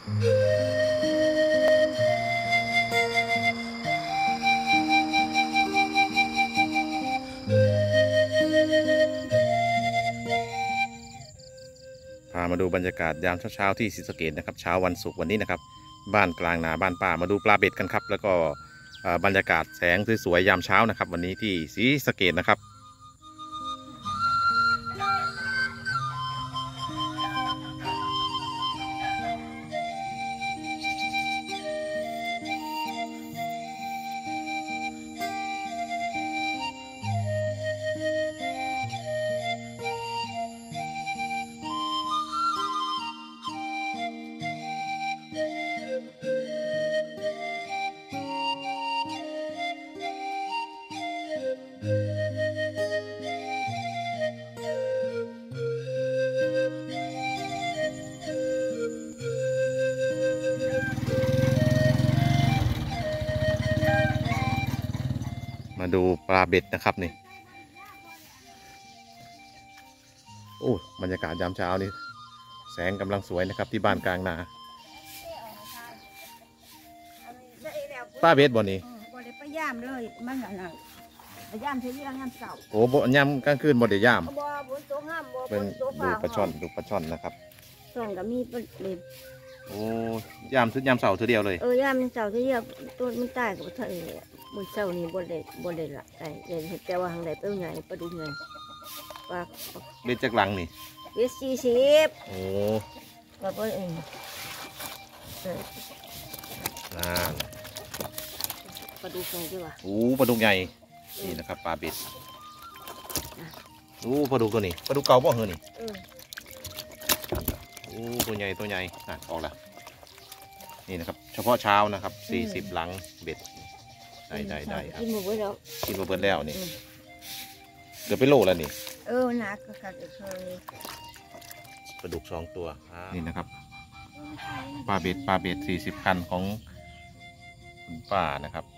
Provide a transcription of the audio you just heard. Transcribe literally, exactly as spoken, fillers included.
พามาดูบรรยากาศยามเช้าๆที่ศรีสะเกษนะครับเช้าวันศุกร์วันนี้นะครับบ้านกลางนาบ้านป่ามาดูปลาเบ็ดกันครับแล้วก็บรรยากาศแสงสวยๆยามเช้านะครับวันนี้ที่ศรีสะเกษนะครับมาดูปลาเบ็ดนะครับนี่โอ้บรรยากาศยามเช้านี่แสงกำลังสวยนะครับที่บ้านกลางนาปลาเบ็ดบ่นี่บ่ได้ไปย่ามเลยมันน่ะไปย่ามเที่ยงย่ามเสาโอ้บ่ยามกลางคืนบ่ได้ย่ามบ่บนโต๊ะห้ามบ่บเป็นนโต๊ะดูปลาช่อนดูปลาช่อนนะครับช่อนก็มีเป็นเล็บโอ้ยามทุกยามเสาร์ทีเดียวเลยเออย่ามเสาเที่ยงตัวมันตายกับเธอมือเสานี่บ่ได้บ่ได้ละไก่เห็นแต่ว่าทางใดเป็นไงปลาดุกไงปลาเบ็ดจากหลังนี่เบ็ดสี่สิบโอ้ก็บ่เองอ่าปลาดุกไงดีกว่าโอ้ปลาดุกใหญ่นี่นะครับปลาเบ็ดโอ้ปลาดุกตัวนี้ปลาดุกเก่าบ่เหรอนี่โอ้ตัวใหญ่ตัวใหญ่อ่ะออกแล้วนี่นะครับเฉพาะเช้านะครับสี่สิบหลังเบ็ดได้ได้ได้ครับกินหมดแล้วกินมาเบิดแล้วนี่เกือบไปโลแล้วนี่เออหนักก็กัดเคยปลาดุกสองตัวนี่นะครับปลาเบ็ดปลาเบ็ดสี่สิบคันของคุณป้านะครับ